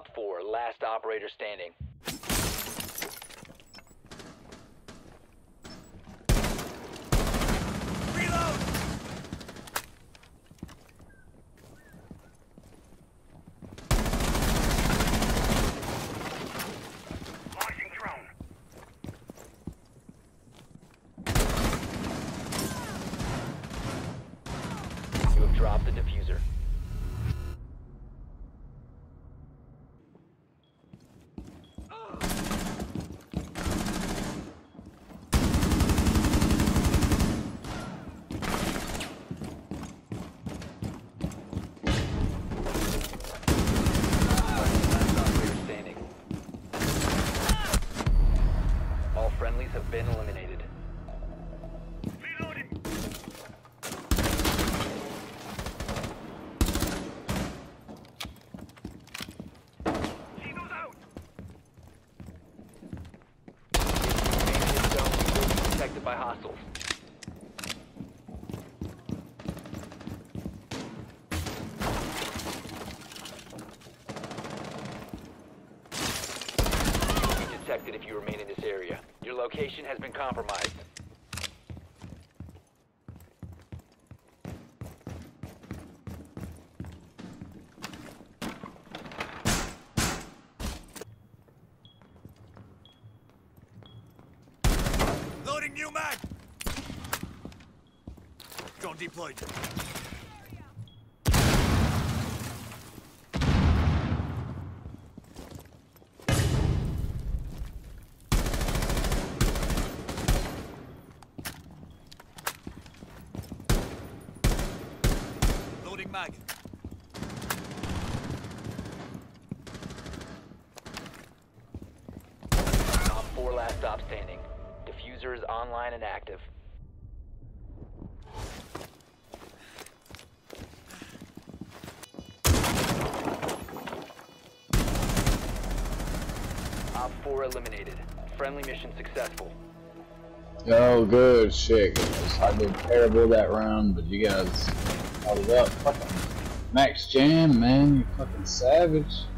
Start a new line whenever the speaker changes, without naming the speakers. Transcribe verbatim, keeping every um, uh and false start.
Op four, last operator standing.
Reload! Launching drone.
You have dropped the diffuser. Friendlies have been eliminated.
Reloading. Eagles out.
This zone will be protected by hostiles. You will be detected if you remain in this area. Your location has been compromised.
Loading new mag. Drone deployed. Loading mag.
Op four last stop standing. Diffuser is online and active. Op four eliminated. Friendly mission successful.
Oh, good shit, guys. I did terrible that round, but you guys held it up. Fucking Max Jam, man, you fucking savage.